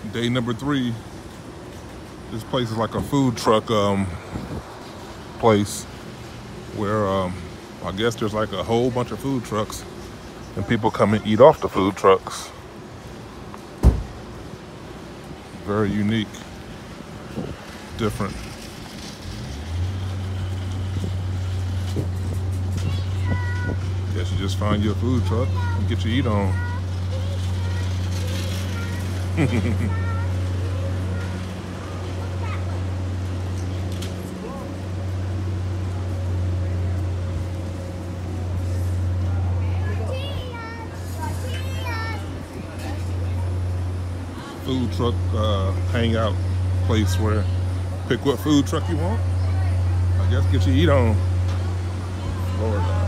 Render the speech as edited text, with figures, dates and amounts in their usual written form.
Day number 3. This place is like a food truck place where I guess there's like a whole bunch of food trucks and people come and eat off the food trucks. Very unique, different. Guess you just find you a food truck and get your eat on. Food truck hangout place where pick what food truck you want. I guess get your eat on. Florida.